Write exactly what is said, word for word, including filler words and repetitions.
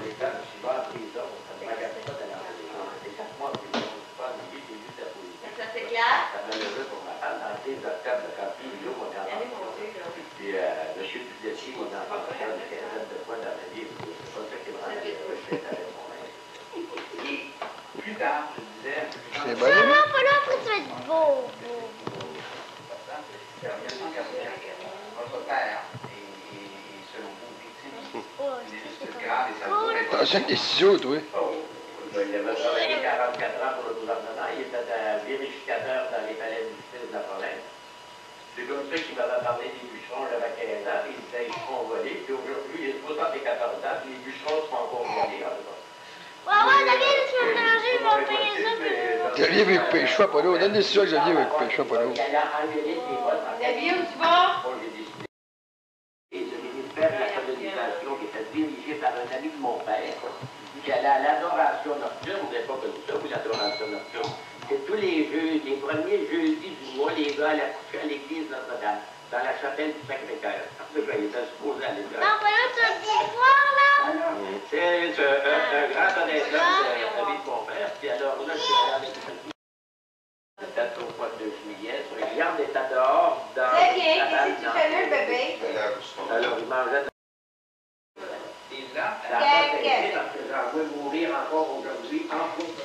l'état, je suis pas en prison, ça ne m'agace pas d'aller en prison. C'est quatre mois en prison, je ne suis pas ennuyé, j'ai juste la politique. Ça c'est clair? Ça m'a levé pour ma femme dans le dix octobre, quand Pio m'a mis en pension. Puis euh, M. Duplessis m'a mis en pension une quinzaine de fois dans la vie. C'est pas ça qui me rend malheureux, je suis avec mon mère. Et plus tard, je disais... C'est bon. Non, non, pas là, après tu vas être beau. Votre père est, selon vous, victime d'une injustice grave et ça Oh, vous Attention avec les ciseaux, toi. Oh, il avait travaillé quarante-quatre ans pour le gouvernement. Il était un vérificateur dans les palais de justice de la province. C'est comme ça qu'il m'avait parlé des bûcherons, j'avais quinze ans, puis il disait ils seront volés. Puis aujourd'hui, il est soixante-quatorze ans, puis les bûcherons seront encore volés. Ouais, ouais, David, tu vas me mélanger, je vais payer ça, puis... Xavier veut couper les cheveux à Polo. Donne des ciseaux à Xavier veut couper les cheveux à Polo. Xavier, où tu vas? Moi, j'ai décidé. Et le ministère de la colonisation, qui était dirigé par un ami de mon père, qui allait à l'adoration nocturne, vous n'avez pas connu ça, vous, l'adoration nocturne. C'est tous les jeudis, les premiers jeudis du mois, les gars allaient coucher à l'église Notre-Dame, dans la chapelle du Sacré-Cœur. Parce que ils étaient supposés aller là. Non, pas là, tu vas te voir, là. C'est un, un, un grand honnête homme, un ami de mon père, puis alors là, je suis allé avec lui. C'était au mois de juillet, sur une garde était dehors, dans C'est bien, qu'est-ce que tu fais là, le bébé? alors, il mangeait de... Et là, ça a pas été parce que j'en veux mourir encore aujourd'hui, en